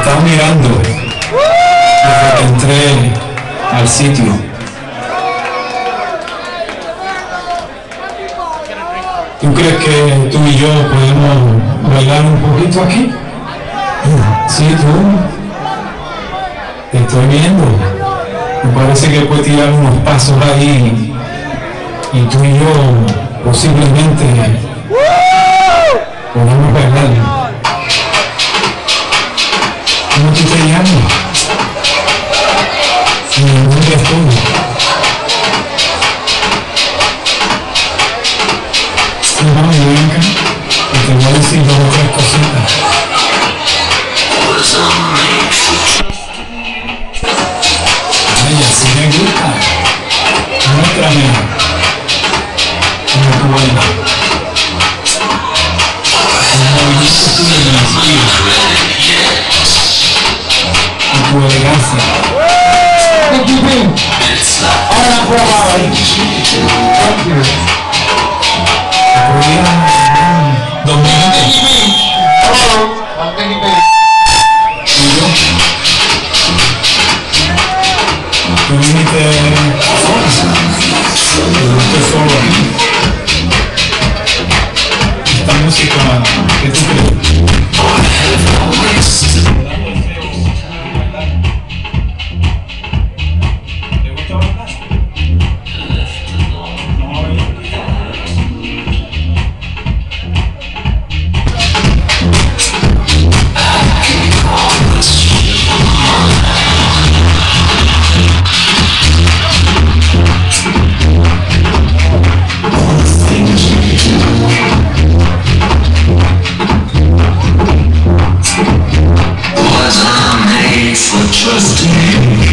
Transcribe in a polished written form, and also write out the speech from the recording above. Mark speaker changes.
Speaker 1: estaba mirando desde que entré al sitio. ¿Tú crees que tú y yo podemos bailar un poquito aquí? Sí, tú. Te estoy viendo. Me parece que puedes tirar unos pasos ahí y tú y yo posiblemente podamos bailar. ¿Cómo tú te llamas? Mi nombre es tuyo. Sí, vamos, ven acá, y te voy a decir 2 o 3 cositas. Ay, así me gusta. Muéstrame cómo tú bailas. El movimiento tuyo me inspira. Y tu elegancia. Ahora probado ahí. Tú viniste solo aquí. Esta música, ¿qué tú crees? ¿Te gusta bailar?
Speaker 2: Trust me.